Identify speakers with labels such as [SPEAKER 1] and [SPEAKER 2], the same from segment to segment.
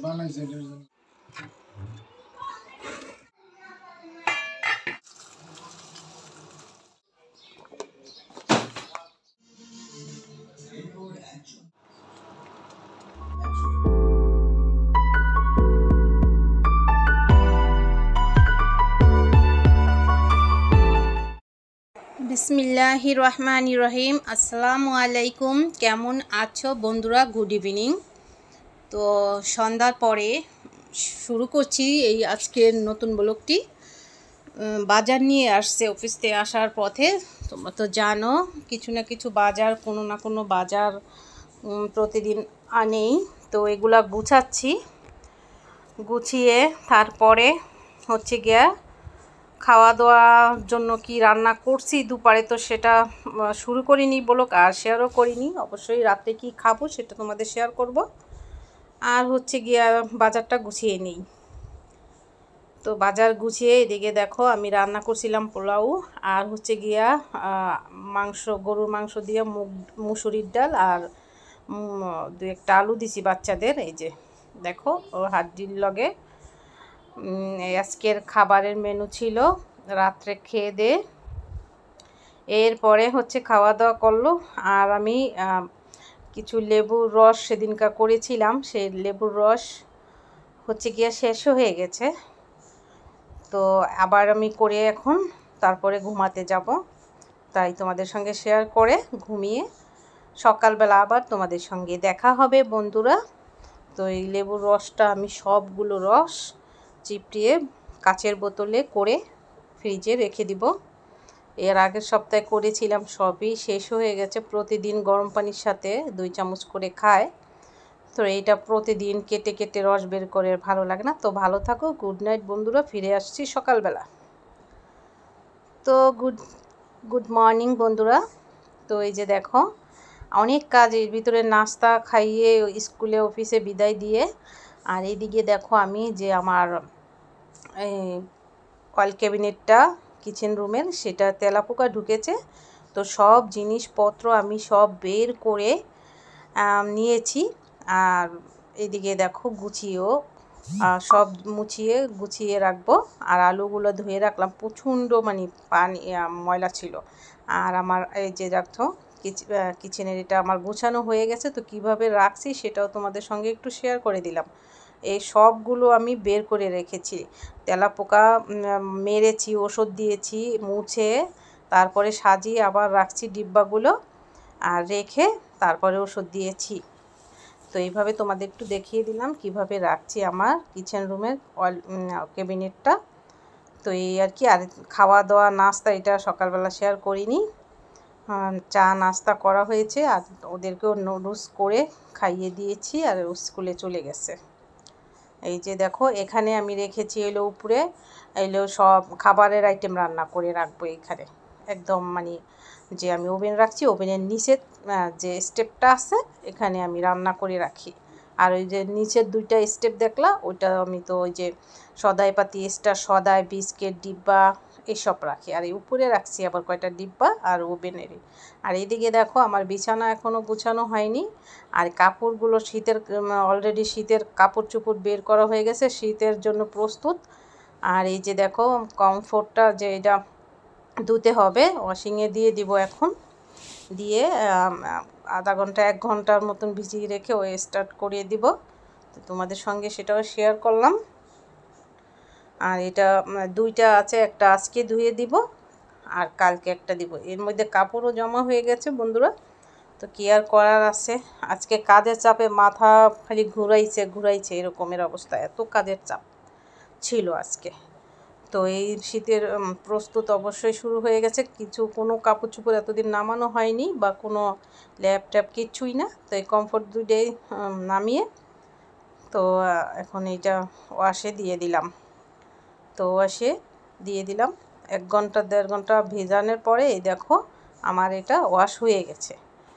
[SPEAKER 1] বিসমিল্লাহির রহমানির রহিম। আসসালামু আলাইকুম। কেমন আছো বন্ধুরা? Good evening. তো সন্ধ্যার পরে শুরু করছি এই আজকের নতুন ব্লগটি। বাজার নিয়ে আসছে অফিস থেকে আসার পথে। তোমরা তো জানো কিছু না কিছু বাজার, কোনো না কোনো বাজার প্রতিদিন আনেই। তো এগুলা গুছাচ্ছি, গুছিয়ে তারপরে হচ্ছে গিয়া খাওয়া দাওয়ার জন্য কি রান্না করছি দুপুরে, তো সেটা শুরু করিনি ব্লগ আর শেয়ারও করিনি। অবশ্যই রাতে কি খাবো সেটা তোমাদের শেয়ার করব। আর হচ্ছে গিয়া বাজারটা গুছিয়ে নিই। তো বাজার গুছিয়ে এদিকে দেখো আমি রান্না করছিলাম পোলাও, আর হচ্ছে গিয়া মাংস, গরুর মাংস দিয়ে মুসুরির ডাল আর দু একটা আলু দিছি বাচ্চাদের। এই যে দেখো ওর হাড্ডির লগে আজকের খাবারের মেনু ছিল। রাত্রে খেয়ে দে এরপরে হচ্ছে খাওয়া দাওয়া করলো। আর আমি কিছু লেবুর রস সেদিনকার করেছিলাম, সেই লেবুর রস হচ্ছে গিয়া শেষ হয়ে গেছে। তো আবার আমি করে এখন তারপরে ঘুমাতে যাব, তাই তোমাদের সঙ্গে শেয়ার করে ঘুমিয়ে সকালবেলা আবার তোমাদের সঙ্গে দেখা হবে বন্ধুরা। তো এই লেবুর রসটা আমি সবগুলো রস চিপটিয়ে কাচের বোতলে করে ফ্রিজে রেখে দিব। এর আগের সপ্তাহে করেছিলাম, সবই শেষ হয়ে গেছে। প্রতিদিন গরম পানির সাথে 2 চামচ করে খায়। তো এইটা প্রতিদিন কেটে কেটে রস বের করে ভালো লাগে না। তো ভালো থাকো, গুড নাইট বন্ধুরা। ফিরে আসছি সকালবেলা। তো গুড মর্নিং বন্ধুরা। তো এই যে দেখো অনেক কাজ এর ভিতরে, নাস্তা খাইয়ে স্কুলে অফিসে বিদায় দিয়ে, আর এইদিকে দেখো আমি যে আমার অয়েল ক্যাবিনেটটা কিচেন রুমের, সেটা তেলাপোকা ঢুকেছে। তো সব জিনিসপত্র আমি সব বের করে নিয়েছি। আর এদিকে দেখো গুছিয়েও সব গুছিয়ে রাখবো। আর আলুগুলো ধুয়ে রাখলাম, প্রচণ্ড মানে পানি ময়লা ছিল। আর আমার এই যে দেখো কিচেনের এটা আমার গুছানো হয়ে গেছে। তো কিভাবে রাখছি সেটাও তোমাদের সঙ্গে একটু শেয়ার করে দিলাম। এই সবগুলো আমি বের করে রেখেছি। তেলাপোকা মেরেছি, ওষুধ দিয়েছি, মুছে তারপরে সাজিয়ে আবার রাখছি ডিব্বাগুলো, আর রেখে তারপরে ওষুধ দিয়েছি। তো এইভাবে তোমাদের একটু দেখিয়ে দিলাম কিভাবে রাখছি আমার কিচেন রুমের ক্যাবিনেটটা। তো এই আর কি। আর খাওয়া দাওয়া নাস্তা এটা সকালবেলা শেয়ার করিনি। চা নাস্তা করা হয়েছে, আর ওদেরকেও নুডলস করে খাইয়ে দিয়েছি, আর স্কুলে চলে গেছে। এই যে দেখো এখানে আমি রেখেছি এলো উপরে এলো সব খাবারের আইটেম রান্না করে রাখবো এখানে। একদম মানে যে আমি ওভেন রাখছি, ওভেনের নিচে যে স্টেপটা আছে এখানে আমি রান্না করে রাখি। আর ওই যে নিচের 2টা স্টেপ দেখলা, ওইটা আমি তো ওই যে সদাই পাতি এক্সট্রা সদাই বিস্কিট ডিব্বা এসব রাখি। আর এই উপরে রাখছি আবার কয়টা ডিব্বা আর ওভেনেরই। আর এইদিকে দেখো আমার বিছানা এখনও গুছানো হয়নি। আর কাপড়গুলো শীতের অলরেডি শীতের কাপড় চোপড় বের করা হয়ে গেছে, শীতের জন্য প্রস্তুত। আর এই যে দেখো কমফোর্টটা যে এটা ধুতে হবে, ওয়াশিংয়ে দিয়ে দিব এখন। দিয়ে আধা ঘন্টা 1 ঘন্টার মতন ভিজিয়ে রেখে ওই স্টার্ট করিয়ে দিব। তো তোমাদের সঙ্গে সেটাও শেয়ার করলাম। আর এটা 2টা আছে, একটা আজকে ধুয়ে দিব আর কালকে একটা দিব। এর মধ্যে কাপড়ও জমা হয়ে গেছে বন্ধুরা। তো কি আর করার আছে, আজকে কাজের চাপে মাথা খালি ঘুরাইছে এরকমের অবস্থা, এত কাজের চাপ ছিল আজকে। তো এই শীতের প্রস্তুত অবশ্যই শুরু হয়ে গেছে। কোনো কাপড় চোপড় এতদিন নামানো হয়নি, বা কোনো ল্যাপটপ কিচ্ছুই না। তো এই কমফোর্ট 2টাই নামিয়ে তো এখন এইটা ওয়াশে দিয়ে দিলাম। তো ওয়াশে দিয়ে দিলাম 1 ঘন্টা 1.5 ঘন্টা ভেজানোর পরে এই দেখো আমার এটা ওয়াশ হয়ে গেছে।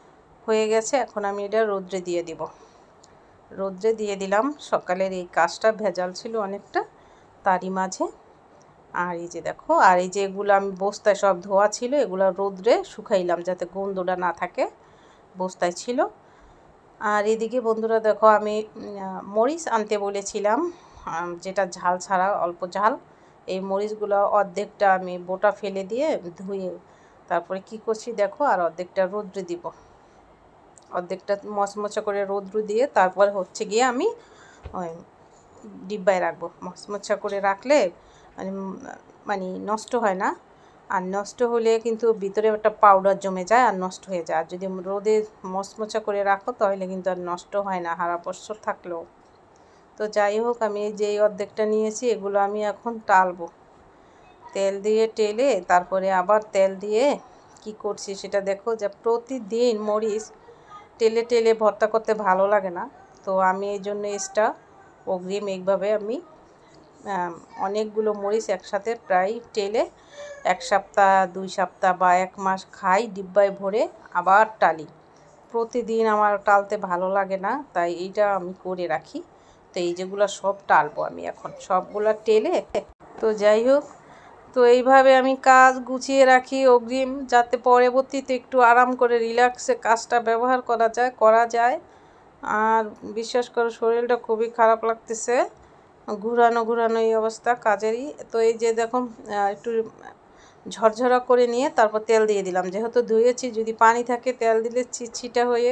[SPEAKER 1] এখন আমি এটা রোদ্রে দিয়ে দিব। রোদ্রে দিয়ে দিলাম। সকালের এই কাজটা ভেজাল ছিল অনেকটা, তারই মাঝে। আর এই যে দেখো, আর এই যে এগুলো আমি বস্তায় সব ধোয়া ছিল, এগুলো রোদ্রে শুকাইলাম যাতে গন্ধটা না থাকে, বস্তায় ছিল। আর এদিকে বন্ধুরা দেখো আমি মরিচ আনতে বলেছিলাম, যেটা ঝাল ছাড়া অল্প ঝাল। এই মরিচগুলো অর্ধেকটা আমি বোটা ফেলে দিয়ে ধুয়ে তারপরে কি করছি দেখো, আর অর্ধেকটা রৌদ্রে দিব, অর্ধেকটা মচমচা করে রৌদ্র দিয়ে তারপর হচ্ছে গিয়ে আমি ওই ডিব্বায় রাখবো। মচমচা করে রাখলে মানে মানে নষ্ট হয় না, আর নষ্ট হলে কিন্তু ভিতরে একটা পাউডার জমে যায় আর নষ্ট হয়ে যায়। আর যদি রোদে মচমচা করে রাখো তাহলে কিন্তু আর নষ্ট হয় না, হারা বছর থাকলেও। তো যাই হোক, আমি যেই অর্ধেকটা নিয়েছি এগুলো আমি এখন টালবো, তেল দিয়ে টেলে তারপরে আবার তেল দিয়ে কি করছি সেটা দেখো। যে প্রতিদিন মরিচ টেলে টেলে ভর্তা করতে ভালো লাগে না, তো আমি এই জন্য এক্সট্রা অগ্রিম এইভাবে আমি অনেকগুলো মরিচ একসাথে প্রায় টেলে 1 সপ্তাহ 2 সপ্তাহ বা 1 মাস খাই ডিব্বায় ভরে, আবার টালি। প্রতিদিন আমার টালতে ভালো লাগে না, তাই এইটা আমি করে রাখি। তো এই যেগুলো সব টালবো আমি এখন সবগুলো টেলে। তো যাই হোক, তো এইভাবে আমি কাজ গুছিয়ে রাখি অগ্রিম, যাতে পরবর্তীতে একটু আরাম করে রিল্যাক্সে কাজটা ব্যবহার করা যায়। আর বিশ্বাস করো শরীরটা খুবই খারাপ লাগতেছে, ঘুরানো এই অবস্থা কাজেরই। তো এই যে দেখুন একটু ঝরঝরা করে নিয়ে তারপর তেল দিয়ে দিলাম, যেহেতু ধুয়েছি যদি পানি থাকে তেল দিলে ছিটা হয়ে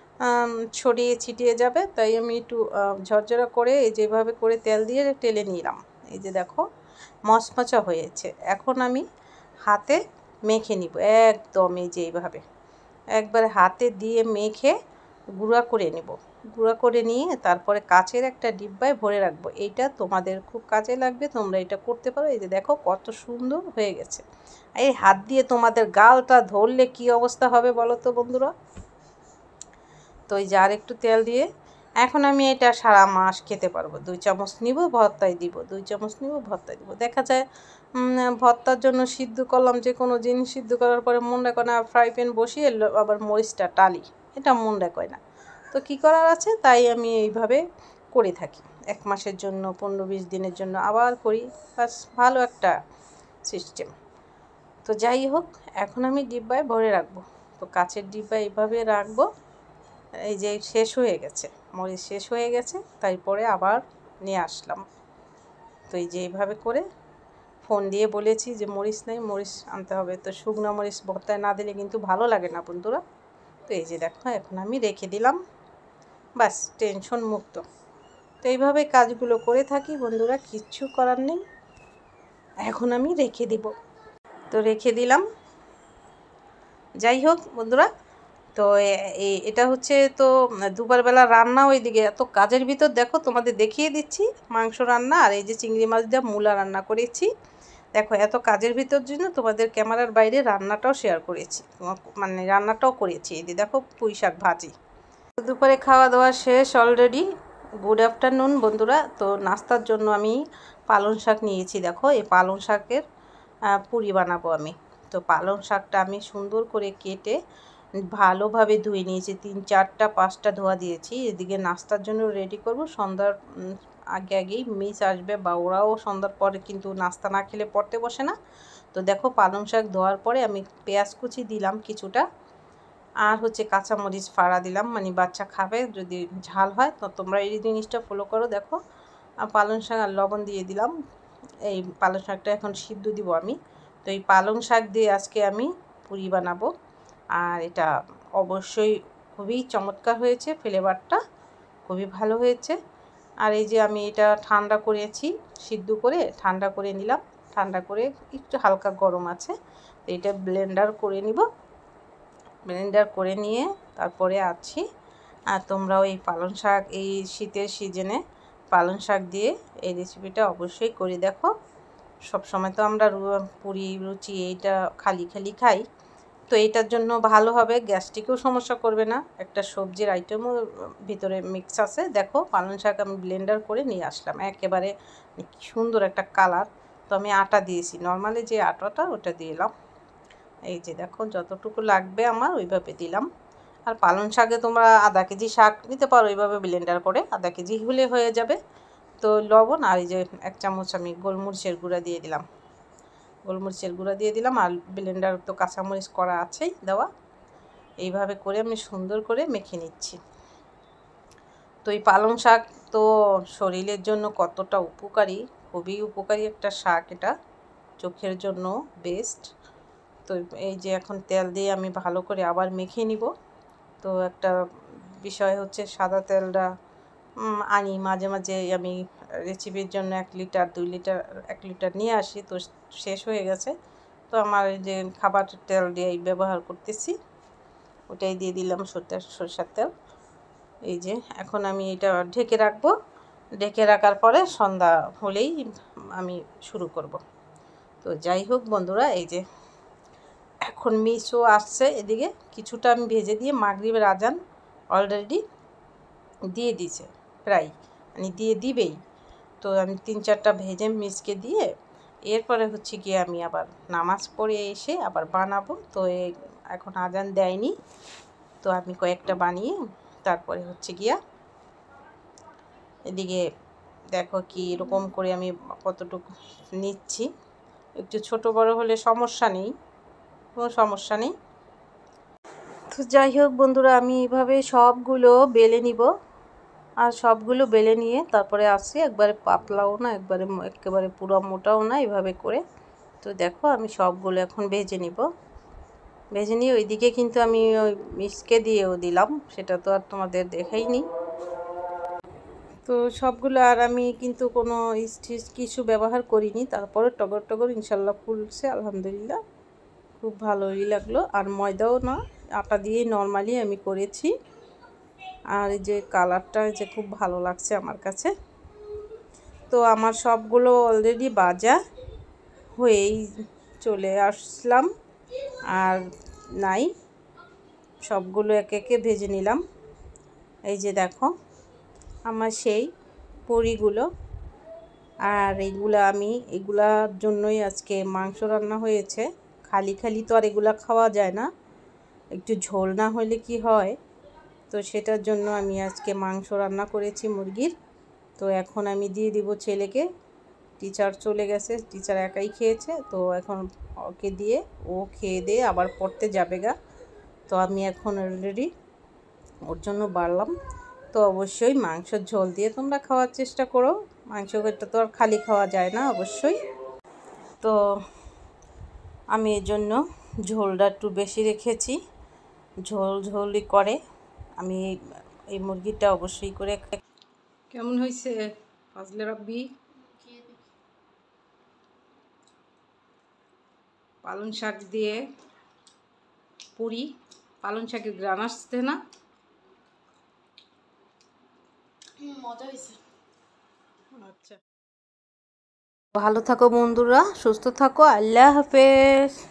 [SPEAKER 1] ছিটিয়ে যাবে, তাই আমি একটু ঝরঝরা করে এই যেভাবে করে তেল দিয়ে টেলে নিলাম। এই যে দেখো মচমচা হয়েছে। এখন আমি হাতে মেখে নিব একদম, এই যে এইভাবে একবার হাতে দিয়ে মেখে গুঁড়া করে নেব। গুঁড়া করে নিয়ে তারপরে কাচের একটা ডিব্বায় ভরে রাখবো। এইটা তোমাদের খুব কাজে লাগবে, তোমরা এটা করতে পারো। এই যে দেখো কত সুন্দর হয়ে গেছে। এই হাত দিয়ে তোমাদের গালটা ধরলে কি অবস্থা হবে বলো তো বন্ধুরা। তো এই যে আর একটু তেল দিয়ে এখন আমি এটা সারা মাস খেতে পারবো। 2 চামচ নিব ভর্তায় দিব, 2 চামচ নিব ভর্তায় দিব। দেখা যায় ভর্তার জন্য সিদ্ধ করলাম, যে কোনো জিনিস সিদ্ধ করার পরে মনে করে না ফ্রাই প্যান বসিয়ে আবার মরিচটা টালি, এটা মনে করে না। তো কি করার আছে, তাই আমি এইভাবে করে থাকি 1 মাসের জন্য, 15-20 দিনের জন্য আবার করি। বাস ভালো একটা সিস্টেম। তো যাই হোক, এখন আমি ডিব্বায় ভরে রাখবো। তো কাচের ডিব্বায় এইভাবে রাখবো। এই যে শেষ হয়ে গেছে, মরিচ শেষ হয়ে গেছে, তারপরে আবার নিয়ে আসলাম। তো এই যে এইভাবে করে ফোন দিয়ে বলেছি যে মরিচ নেই, মরিচ আনতে হবে। তো শুকনো মরিচ ভর্তায় না দিলে কিন্তু ভালো লাগে না বন্ধুরা। তো এই যে দেখো এখন আমি রেখে দিলাম, বাস টেনশন মুক্ত। তো এইভাবে কাজগুলো করে থাকি বন্ধুরা, কিচ্ছু করার নেই। এখন আমি রেখে দিব, তো রেখে দিলাম। যাই হোক বন্ধুরা, তো এটা হচ্ছে তো দুপুরবেলা রান্না, ওইদিকে এত কাজের ভিতর দেখো তোমাদের দেখিয়ে দিচ্ছি মাংস রান্না, আর এই যে চিংড়ি মাছ দিয়ে মূলা রান্না করেছি। দেখো এত কাজের ভিতর জন্য তোমাদের ক্যামেরার বাইরে রান্নাটাও শেয়ার করেছি, মানে রান্নাটাও করেছি। এই যে দেখো পুঁই শাক ভাজি। দুপুরে খাওয়া দাওয়া শেষ অলরেডি। গুড আফটারনুন বন্ধুরা। তো নাস্তার জন্য আমি পালং শাক নিয়েছি। দেখো এই পালং শাকের পুরি বানাবো আমি। তো পালং শাকটা আমি সুন্দর করে কেটে ভালোভাবে ধুয়ে নিয়েছি, 3-4-5টা ধোয়া দিয়েছি। এদিকে নাস্তার জন্য রেডি করব। সন্ধ্যার আগেই মিস আসবে, বা ওরাও সন্ধ্যার পরে কিন্তু নাস্তা না খেলে পড়তে বসে না। তো দেখো পালং শাক ধোয়ার পরে আমি পেঁয়াজ কুচি দিলাম কিছুটা, আর হচ্ছে কাঁচামরিচ ফাড়া দিলাম, মানে বাচ্চা খাবে যদি ঝাল হয়। তো তোমরা এই জিনিসটা ফলো করো। দেখো পালং শাক আর লবণ দিয়ে দিলাম। এই পালং শাকটা এখন সিদ্ধ দিব আমি। তো এই পালং শাক দিয়ে আজকে আমি পুরি বানাবো, আর এটা অবশ্যই খুবই চমৎকার হয়েছে, ফ্লেভারটা খুবই ভালো হয়েছে। আর এই যে আমি এটা ঠান্ডা করেছি, সিদ্ধ করে ঠান্ডা করে নিলাম। ঠান্ডা করে একটু হালকা গরম আছে, তো এটা ব্লেন্ডার করে নিব। ব্লেন্ডার করে নিয়ে তারপরে আছি। আর তোমরাও এই পালং শাক এই শীতের সিজনে পালং শাক দিয়ে এই রেসিপিটা অবশ্যই করে দেখো। সব সময় তো আমরা পুরি লুচি এইটা খালি খাই, তো এইটার জন্য ভালো হবে, গ্যাস্ট্রিকেও সমস্যা করবে না। একটা সবজির আইটেমও ভিতরে মিক্স আছে। দেখো পালং শাক আমি ব্লেন্ডার করে নিয়ে আসলাম, একেবারে সুন্দর একটা কালার। তো আমি আটা দিয়েছি, নর্মালি যে আটাটা ওটা দিলাম। এই যে দেখো যতটুকু লাগবে আমার ওইভাবে দিলাম। আর পালং শাকে তোমরা আধা কেজি শাক দিতে পারো, ওইভাবে ব্লেন্ডার করে আধা কেজি হলে হয়ে যাবে। তো লবণ আর এই যে 1 চামচ আমি গোলমরিচের গুঁড়া দিয়ে দিলাম। গোলমরিচের গুঁড়া দিয়ে দিলাম, আর ব্লেন্ডার তো কাঁচামরিচ করা আছেই দেওয়া। এইভাবে করে আমি সুন্দর করে মেখে নিচ্ছি। তো এই পালং শাক তো শরীরের জন্য কতটা উপকারী, খুবই উপকারী একটা শাক, এটা চোখের জন্য বেস্ট। তো এই যে এখন তেল দিয়ে আমি ভালো করে আবার মেখে নিব। তো একটা বিষয় হচ্ছে সাদা তেলটা আনি মাঝে মাঝে আমি রেসিপির জন্য 1 লিটার 2 লিটার 1 লিটার নিয়ে আসি, তো শেষ হয়ে গেছে। তো আমার যে খাবার তেল দিয়ে ব্যবহার করতেছি, ওটাই দিয়ে দিলাম সরষের তেল। এই যে এখন আমি এটা ঢেকে রাখবো, ঢেকে রাখার পরে সন্ধ্যা হলেই আমি শুরু করব। তো যাই হোক বন্ধুরা, এই যে এখন মিশও আসছে এদিকে, কিছুটা আমি ভেজে দিয়ে মাগরিবের আজান অলরেডি দিয়ে দিছে প্রায়, মানে দিয়ে দিবেই। তো আমি 3-4টা ভেজে মিসকে দিয়ে এরপরে হচ্ছে গিয়ে আমি আবার নামাজ পড়ে এসে আবার বানাবো। তো এখন আজান দেয়নি, তো আমি কয়েকটা বানিয়ে তারপরে হচ্ছে গিয়া এদিকে দেখো কি এরকম করে আমি কতটুকু নিচ্ছি। একটু ছোট বড় হলে সমস্যা নেই, কোনো সমস্যা নেই। তো যাই হোক বন্ধুরা, আমি এইভাবে সবগুলো বেলে নিব, আর সবগুলো বেলে নিয়ে তারপরে আসছি, একবারে পাতলাও না একেবারে পুরো মোটাও না, এভাবে করে। তো দেখো আমি সবগুলো এখন ভেজে নিব, ভেজে নিয়ে ওইদিকে কিন্তু আমি ওই মিক্সকে দিয়েও দিলাম, সেটা তো আর তোমাদের দেখাইনি। তো সবগুলো আর আমি কিন্তু কোনো স্টিচ কিছু ব্যবহার করিনি, তারপরে টগর টগর ইনশাল্লাহ ফুলছে আলহামদুলিল্লাহ, খুব ভালোই লাগলো। আর ময়দাও না, আটা দিয়েই নর্মালি আমি করেছি। আর এই যে কালারটা যে খুব ভালো লাগছে আমার কাছে। তো আমার সবগুলো অলরেডি ভাজা হয়েই চলে আসলাম, আর নাই, সবগুলো একে একে ভেজে নিলাম। এই যে দেখো আমার সেই পুরিগুলো, আর এগুলার জন্যই আজকে মাংস রান্না হয়েছে। খালি খালি তো আর এগুলা খাওয়া যায় না, একটু ঝোল না হলে কি হয়। তো সেটার জন্য আমি আজকে মাংস রান্না করেছি মুরগির। তো এখন আমি দিয়ে দিব ছেলেকে, টিচার চলে গেছে, টিচার একাই খেয়েছে, তো এখন ওকে দিয়ে ও খেয়ে দিয়ে আবার পড়তে যাবে গা। তো আমি এখন অলরেডি ওর জন্য বাড়লাম। তো অবশ্যই মাংসের ঝোল দিয়ে তোমরা খাওয়ার চেষ্টা করো, মাংসটা তো আর খালি খাওয়া যায় না অবশ্যই। তো আমি এর জন্য ঝোলটা একটু বেশি রেখেছি, ঝোলই করে আমি এই মুরগিটা অবশ্যই করে। কেমন হয়েছে ফাজলে রাব্বি? পালং শাক দিয়ে পুরি, পালং শাকের গ্রান আসছে না? মজা হয়েছে। আচ্ছা, ভালো থাকো বন্ধুরা, সুস্থ থাকো, আল্লাহ হাফেজ।